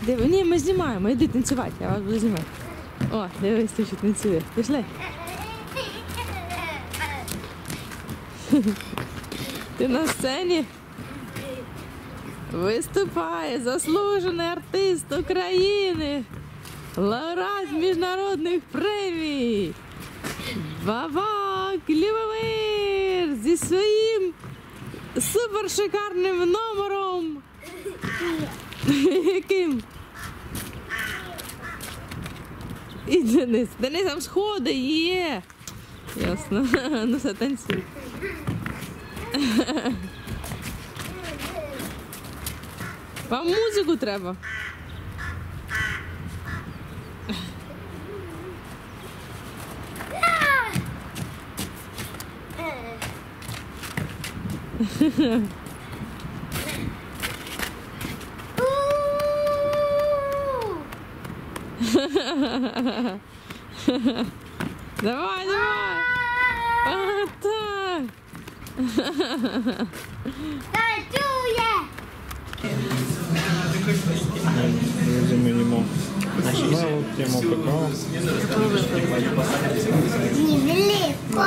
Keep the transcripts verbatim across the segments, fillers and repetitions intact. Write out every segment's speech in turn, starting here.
Диви, ні, ми знімаємо, йди танцювати, я вас буду знімати. О, дивись, ти що танцює. Пішли. Ти на сцені виступає заслужений артист України, лауреат міжнародних премій Бабак Любомир зі своїм супершикарним номером. Яким? І Денис. Денис, там сходи є. Ясно. Ну все, танцюй. Вам музику треба. Давай, давай. А, так. Друзі, ми їмо маршмеллоу, п'ємо какао. Велико?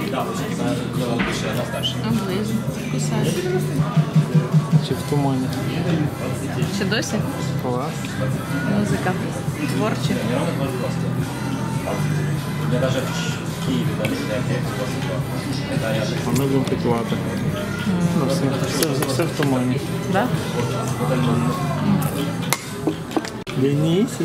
А близько. Кусаєш. Чи в тумані? Ще досі? Клас. Музика. Творча. А ми будемо піклати. Ну, все, все, все в тумані. Да? Денисик.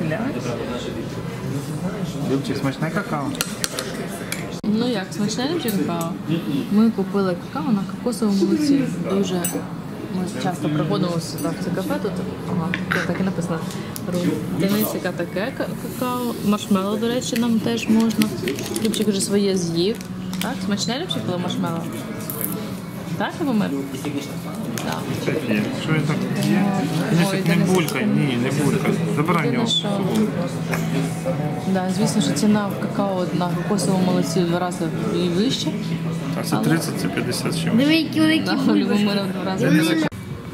Любчик, смачне какао. Ну як, смачне чи какао? Ми купили какао на кокосовому молоці. Дуже ми часто приходимо сюди в це кафе, тут ага, так і написано. Денисика таке какао, маршмеллоу, до речі, нам теж можна. Любчик вже своє з'їв. Так, смачне, Любчик, коли маршмеллоу? Так, Любомир? Так. Що він так є? Денисик, не булькай, ні, не булькай. Забирай Єдине, нього. що... Да, звісно, що ціна в какао на кокосовому молоці в два рази і вище. А це тридцять, це п'ятдесят чимось. Диви, які великі Да, у бульбашки. Любомира в два рази вище.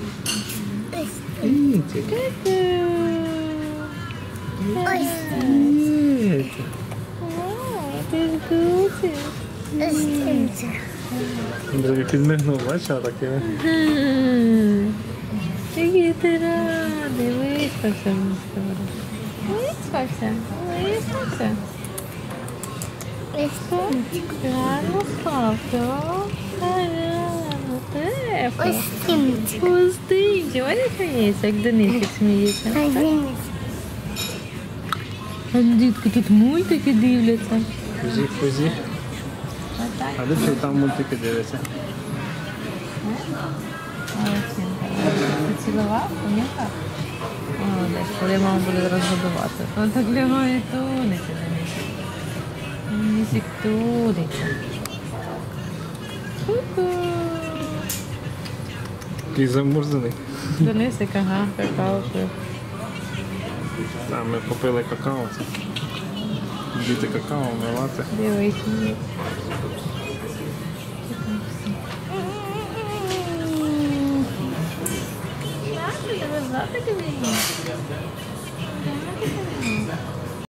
Друзі, підмигнув, бачиш, а таке. Який ти радий, виспався. Виспався, виспався. Гарно спав, так? Гарно, тепло. Ось тимчик. Пустинчик, ось сміється, як Денисик сміється. А дітки тут мультики дивляться. Фузі, фузі. А Любчик там мультики дивиться. Поцілував, пам'ятав? Молодець, коли мама буде розгодувати. Ось так лягає, тунеться. Денисик тунеться. Ку-ку. Такий замурзаний. Денисик, ага, какао пив. Там ми купили какао. Діти какао, ми лати. Дивись.